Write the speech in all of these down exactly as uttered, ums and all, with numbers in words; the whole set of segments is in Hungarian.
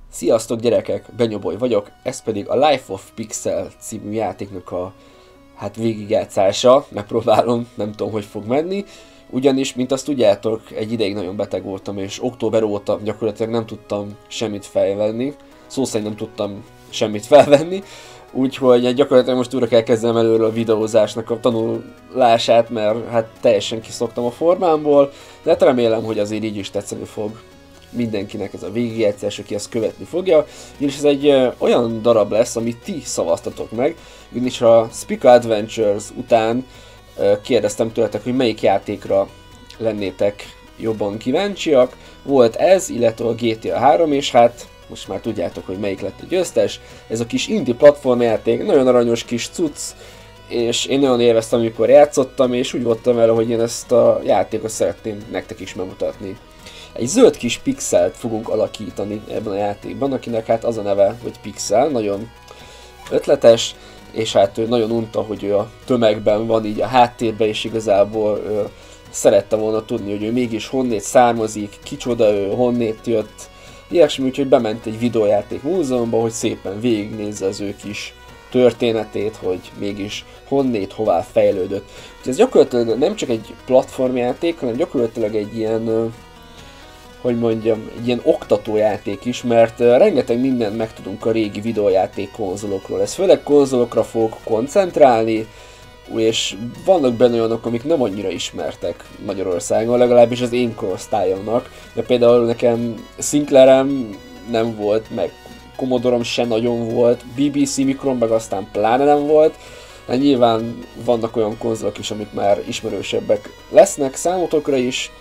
Sziasztok gyerekek, Benyoboy vagyok, ez pedig a Life of Pixel című játéknak a hát végigjátszása, megpróbálom, nem tudom, hogy fog menni, ugyanis, mint azt tudjátok, egy ideig nagyon beteg voltam, és október óta gyakorlatilag nem tudtam semmit felvenni, szó szerint nem tudtam semmit felvenni, úgyhogy gyakorlatilag most újra kell kezdenem előről a videózásnak a tanulását, mert hát teljesen kiszoktam a formámból, de hát remélem, hogy azért így is tetszeni fog mindenkinek ez a végigjátszás, aki ezt követni fogja, és ez egy ö, olyan darab lesz, amit ti szavaztatok meg, ugyanis a Spica Adventures után ö, kérdeztem tőletek, hogy melyik játékra lennétek jobban kíváncsiak. Volt ez, illetve a G T A három, és hát most már tudjátok, hogy melyik lett a győztes. Ez a kis indie platformjáték, nagyon aranyos kis cucc, és én nagyon élveztem, amikor játszottam, és úgy voltam vele, hogy én ezt a játékot szeretném nektek is megmutatni. Egy zöld kis pixelt fogunk alakítani ebben a játékban, akinek hát az a neve, hogy Pixel, nagyon ötletes, és hát ő nagyon unta, hogy ő a tömegben van így a háttérben, és igazából ő szerette volna tudni, hogy ő mégis honnét származik, kicsoda ő, honnét jött, ilyesmi, úgyhogy bement egy videójáték múzeumba, hogy szépen végignézze az ő kis történetét, hogy mégis honnét, hová fejlődött. Úgyhogy ez gyakorlatilag nem csak egy platformjáték, hanem gyakorlatilag egy ilyen, hogy mondjam, egy ilyen oktatójáték is, mert rengeteg mindent megtudunk a régi videójáték konzolokról. Ez főleg konzolokra fog koncentrálni, és vannak benne olyanok, amik nem annyira ismertek Magyarországon, legalábbis az én korosztályomnak. De például nekem Sinclairem nem volt, meg Commodore-om se nagyon volt, B B C mikrom meg aztán pláne nem volt. De nyilván vannak olyan konzolok is, amik már ismerősebbek lesznek számotokra is.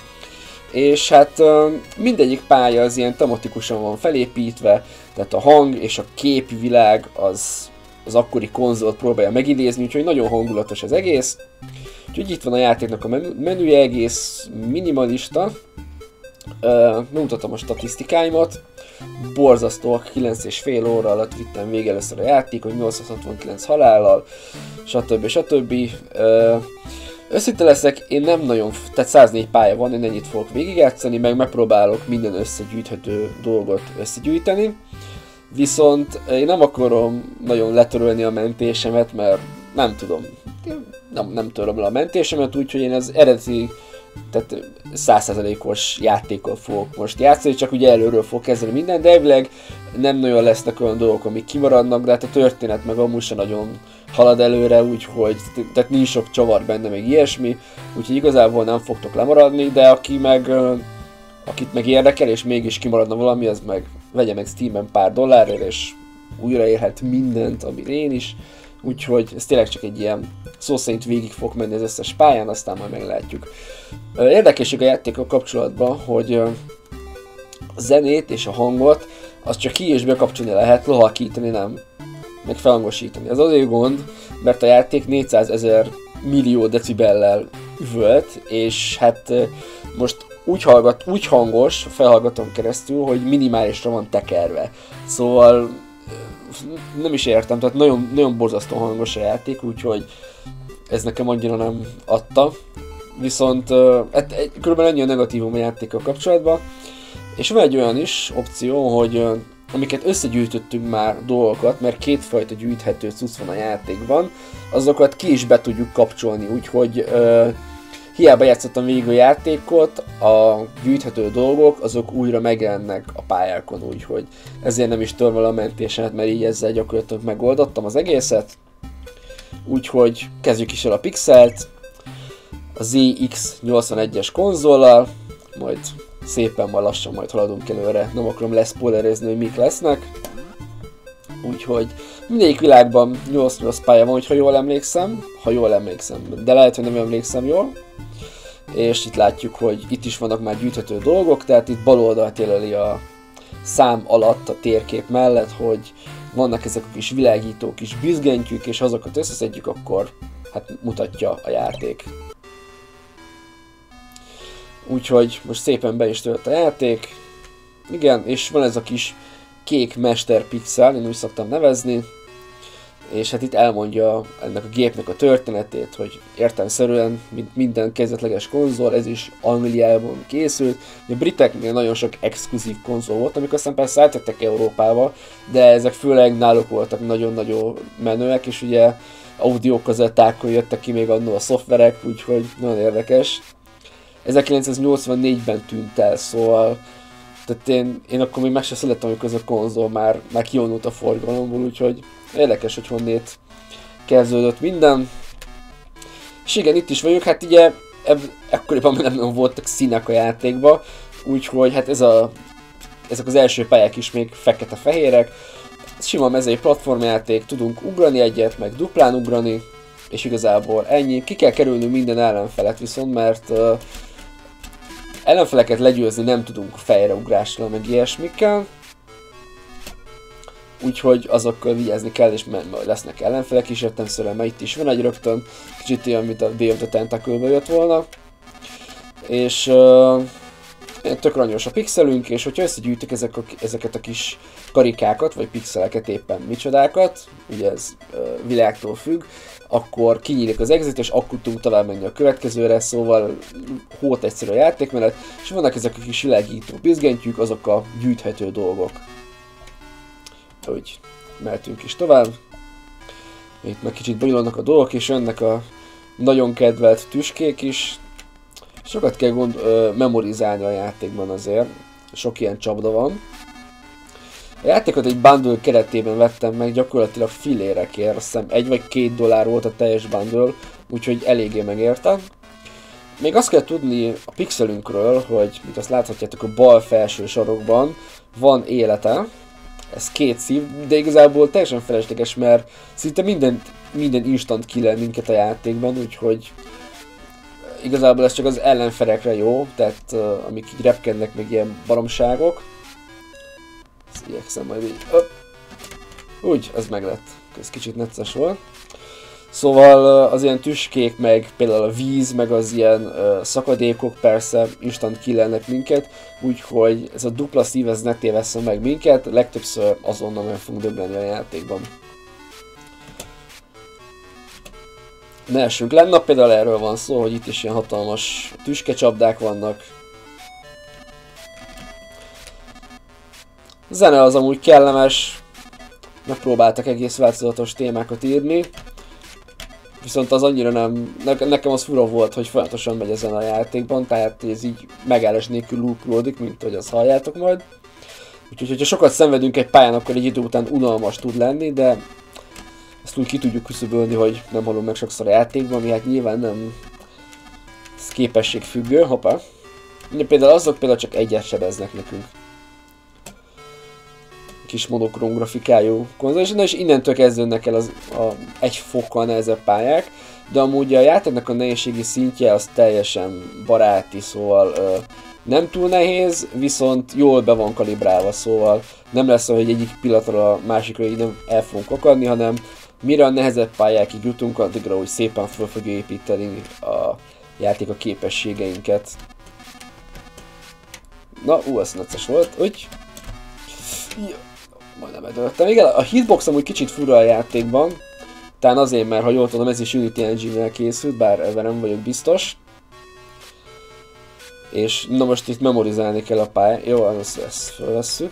És hát mindegyik pálya az ilyen tematikusan van felépítve, tehát a hang és a képvilág az, az akkori konzolt próbálja megidézni, úgyhogy nagyon hangulatos az egész. Úgyhogy itt van a játéknak a menüje, egész minimalista. Megmutatom a statisztikáimat. Borzasztóak, kilenc és fél óra alatt vittem végig először a játékot, nyolcszázhatvankilenc halállal, stb. stb. Őszinte leszek, én nem nagyon, tehát száznégy pálya van, én ennyit fogok végigjátszani, meg megpróbálok minden összegyűjthető dolgot összegyűjteni. Viszont én nem akarom nagyon letörölni a mentésemet, mert nem tudom, nem, nem töröm le a mentésemet, úgyhogy én az eredeti, tehát száz százalékos játékkal fogok most játszani, csak ugye előről fog kezdeni minden, de elvileg nem nagyon lesznek olyan dolgok, amik kimaradnak, de hát a történet meg amúgy sem nagyon halad előre, úgyhogy tehát nincs sok csavar benne, meg ilyesmi, úgyhogy igazából nem fogtok lemaradni, de aki meg, akit meg érdekel, és mégis kimaradna valami, az meg vegye meg Steamen pár dollárért, és újraélhet mindent, amit én is, úgyhogy ez tényleg csak egy ilyen szó szerint végig fog menni az összes pályán, aztán majd meglátjuk. Érdekesség a játékkal kapcsolatban, hogy a zenét és a hangot az csak ki és bekapcsolni lehet, lohakítani nem, meg felhangosítani. Ez azért gond, mert a játék négyszázezer millió decibellel üvölt, és hát most úgy, hallgat, úgy hangos a felhallgatón keresztül, hogy minimálisra van tekerve. Szóval nem is értem, tehát nagyon, nagyon borzasztó hangos a játék, úgyhogy ez nekem annyira nem adta. Viszont hát, körülbelül ennyi a negatívum a játékkal kapcsolatban. És van egy olyan is opció, hogy amiket összegyűjtöttünk már dolgokat, mert kétfajta gyűjthető cucc van a játékban, azokat ki is be tudjuk kapcsolni, úgyhogy uh, hiába játszottam végig a játékot, a gyűjthető dolgok azok újra megjelennek a pályákon, úgyhogy ezért nem is töröm el a mentésemet, mert így ezzel gyakorlatilag megoldottam az egészet. Úgyhogy kezdjük is el a Pixelt, a Z X nyolcvanegyes konzollal, majd szépen majd lassan majd haladunk előre, nem akarom leszpoilerezni, hogy mik lesznek. Úgyhogy mindegyik világban nyolc nyolc pálya van, ha jól emlékszem, ha jól emlékszem, de lehet, hogy nem emlékszem jól. És itt látjuk, hogy itt is vannak már gyűjthető dolgok, tehát itt bal oldalt jelöli a szám alatt a térkép mellett, hogy vannak ezek a kis világító kis bizgentyűk, és ha azokat összeszedjük, akkor hát mutatja a játék. Úgyhogy most szépen be is tölt a játék. Igen, és van ez a kis kék Mester Pixel, én úgy szoktam nevezni. és hát itt elmondja ennek a gépnek a történetét, hogy értelemszerűen, mint minden kezdetleges konzol, ez is Angliában készült. A briteknél nagyon sok exkluzív konzol volt, amik aztán persze átjöttek Európába, de ezek főleg náluk voltak nagyon-nagyon menőek, és ugye audiokazettákkal jöttek ki még annól a szoftverek, úgyhogy nagyon érdekes. ezerkilencszáznyolcvannégyben tűnt el, szóval tehát én, én akkor még meg sem születtem, amikor ez a konzol már, már kivonult a forgalomból, úgyhogy érdekes, hogy honnét kezdődött minden. És igen, itt is vagyok, hát ugye ekkoriban nem, nem voltak színek a játékban, úgyhogy hát ez a, ezek az első pályák is még fekete-fehérek. Sima mezei platformjáték, tudunk ugrani egyet, meg duplán ugrani, és igazából ennyi. Ki kell kerülnünk minden ellenfelet viszont, mert uh, ellenfeleket legyőzni nem tudunk fejreugrással, meg ilyesmikkel. Úgyhogy azokkal vigyázni kell, és majd lesznek ellenfelek is, értelemszerűen, mert itt is van egy rögtön, kicsit olyan, mint a Day of the Tentacle-be jött volna. És uh, tök aranyos a pixelünk, és hogyha összegyűjtök ezek a, ezeket a kis karikákat, vagy pixeleket, éppen micsodákat, ugye ez uh, világtól függ, akkor kinyílik az exit, és akkor tudunk tovább menni a következőre, szóval hót egyszerű a játékmenet, és vannak ezek a kis világító bizgentyűk, azok a gyűjthető dolgok. Úgy mehetünk is tovább. Itt meg kicsit bonyolulnak a dolgok, és jönnek a nagyon kedvelt tüskék is. Sokat kell gond, ö, memorizálni a játékban azért, sok ilyen csapda van. A játékot egy bundle keretében vettem meg, gyakorlatilag filérekért, azt hiszem egy vagy két dollár volt a teljes bundle, úgyhogy eléggé megérte. Még azt kell tudni a pixelünkről, hogy, mint azt láthatjátok a bal felső sarokban, van élete. Ez két szív, de igazából teljesen felesleges, mert szinte minden, minden instant killer minket a játékban, úgyhogy igazából ez csak az ellenfelekre jó, tehát uh, amik így repkednek, meg ilyen baromságok. Ezt igyekszem majd így... Öp. Úgy, ez meg lett. Ez kicsit necces volt. Szóval uh, az ilyen tüskék, meg például a víz, meg az ilyen uh, szakadékok persze instant killernek minket, úgyhogy ez a dupla szív, ez ne tévesszen meg minket, legtöbbször azonnal meg fogunk döbbenni a játékban. Ne essünk le, na például erről van szó, hogy itt is ilyen hatalmas tüskecsapdák vannak. A zene az amúgy kellemes, megpróbáltak egész változatos témákat írni. Viszont az annyira nem, nekem az fura volt, hogy folyamatosan megy ezen a játékban, tehát ez így megállás nélkül loopolódik, mint hogy azt halljátok majd. Úgyhogy, hogyha sokat szenvedünk egy pályán, akkor egy idő után unalmas tud lenni, de ezt úgy ki tudjuk küszöbölni, hogy nem hallom meg sokszor a játékban, ami hát nyilván nem ez képességfüggő, hoppá. Például azok például csak egyet sebeznek nekünk. Kis monokrom grafikájú konzol, és innentől kezdődnek el az a egy fokkal nehezebb pályák, de amúgy a játéknak a nehézségi szintje az teljesen baráti, szóval ö, nem túl nehéz, viszont jól be van kalibrálva, szóval nem lesz olyan, hogy egyik pillanatra a másikra így nem el fogunk akadni, hanem mire a nehezebb pályákig jutunk, addigra úgy szépen fel fogja építeni a játék a képességeinket. Na, ú, ez necces volt, úgy. Majdnem edöltem. Igen, a hitbox amúgy kicsit fura a játékban. Talán azért, mert ha jól tudom, ez is Unity Engine-nel készült, bár ebben nem vagyok biztos. És na most itt memorizálni kell a pályát. Jó, ezt, ezt felvesszük.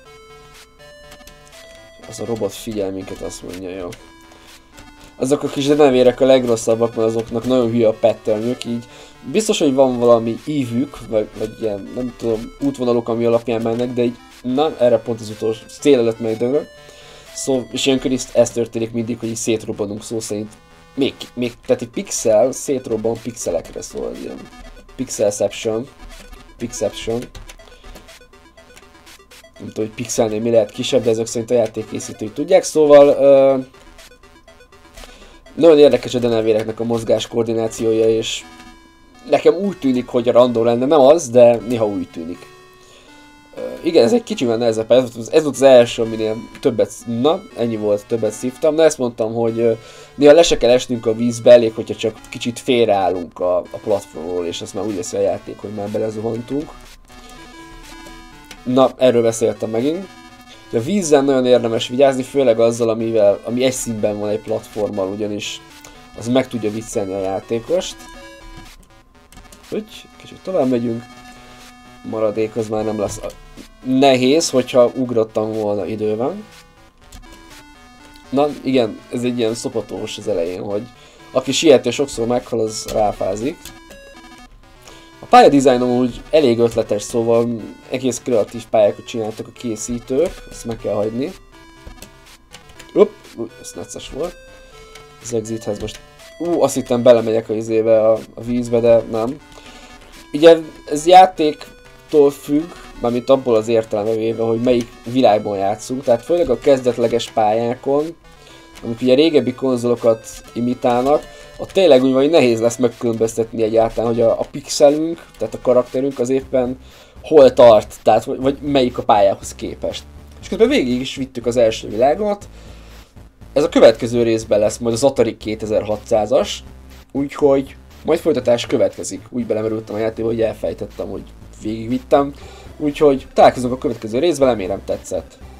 Az a robot figyel minket, azt mondja, jó. Azok a kis denevérek a legrosszabbak, mert azoknak nagyon hülye a patternjük, így biztos, hogy van valami ívük, vagy, vagy ilyen, nem tudom, útvonalok, ami alapján mennek, de így, na, erre pont az utolsó cél előtt megdögök. Szóval, és ilyenkor is ez történik mindig, hogy így szétrobbanunk szó szerint. Még, még, tehát egy pixel szétrobban pixelekre, szóval ilyen pixelception, pixelception. Nem tudom, hogy pixelnél mi lehet kisebb, de ezek szerint a játékkészítők tudják, szóval uh, nagyon érdekes a denevéreknek a mozgás koordinációja, és nekem úgy tűnik, hogy a random lenne, nem az, de néha úgy tűnik. Uh, igen, ez egy kicsivel nehezebb, ez, ez volt az első, aminél többet, na, ennyi volt, többet szívtam, de ezt mondtam, hogy uh, néha le se kell esnünk a vízbe, elég, hogyha csak kicsit félreállunk a, a platformról, és azt már úgy veszi a játék, hogy már belezuhantunk. Na, erről beszéltem megint. De a vízzel nagyon érdemes vigyázni, főleg azzal, amivel, ami egy színben van egy platformmal, ugyanis az meg tudja viccelni a játékost. Úgy, kicsit tovább megyünk. Maradék az már nem lesz nehéz, hogyha ugrottam volna időben. Na igen, ez egy ilyen szopatós az elején, hogy aki siet és sokszor meghal, az ráfázik. A pályadizájnom úgy elég ötletes, szóval egész kreatív pályákat csináltak a készítők, ezt meg kell hagyni. Upp, új, ez necces volt. Az exithez most... Ú, azt hittem belemegyek a izébe, a, a vízbe, de nem. Ugye ez játéktól függ, mármint abból az értelembe véve, hogy melyik világban játszunk, tehát főleg a kezdetleges pályákon, amik ugye régebbi konzolokat imitálnak, ott tényleg úgy van, hogy nehéz lesz megkülönböztetni egyáltalán, hogy a, a pixelünk, tehát a karakterünk az éppen hol tart, tehát vagy, vagy melyik a pályához képest. És közben végig is vittük az első világot. Ez a következő részben lesz majd az Atari kétezer-hatszázas, úgyhogy majd folytatás következik. Úgy belemerültem a játékba, hogy elfejtettem, hogy végigvittem. Úgyhogy találkozunk a következő részben, remélem tetszett.